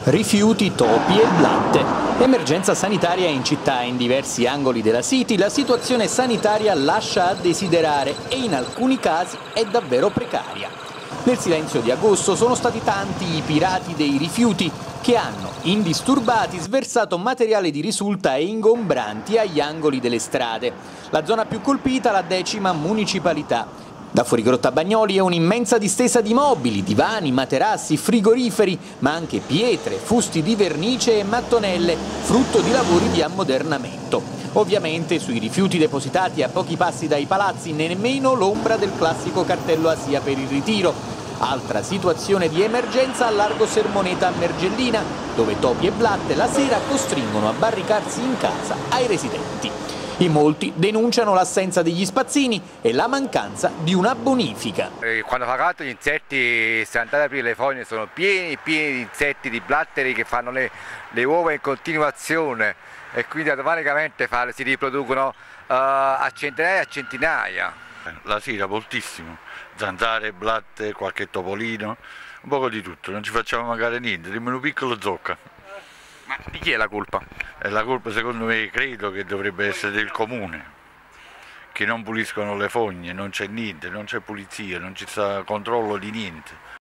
Rifiuti, topi e blatte. Emergenza sanitaria in città e in diversi angoli della City. La situazione sanitaria lascia a desiderare e in alcuni casi è davvero precaria. Nel silenzio di agosto sono stati tanti i pirati dei rifiuti che hanno, indisturbati, sversato materiale di risulta e ingombranti agli angoli delle strade. La zona più colpita, la 10ª municipalità. Da Fuorigrotta Bagnoli è un'immensa distesa di mobili, divani, materassi, frigoriferi, ma anche pietre, fusti di vernice e mattonelle, frutto di lavori di ammodernamento. Ovviamente sui rifiuti depositati a pochi passi dai palazzi nemmeno l'ombra del classico cartello ASIA per il ritiro. Altra situazione di emergenza a largo Sermoneta a Mergellina, dove topi e blatte la sera costringono a barricarsi in casa ai residenti. In molti denunciano l'assenza degli spazzini e la mancanza di una bonifica. Quando fa caldo gli insetti, se andate ad aprire le fogne, sono pieni di insetti, di blatteri che fanno le uova in continuazione e quindi automaticamente si riproducono a centinaia e a centinaia. La sera moltissimo, zanzare, blatte, qualche topolino, un poco di tutto, non ci facciamo magari niente, nemmeno un piccolo zocca. Ma di chi è la colpa? La colpa secondo me credo che dovrebbe essere del comune, che non puliscono le fogne, non c'è niente, non c'è pulizia, non c'è controllo di niente.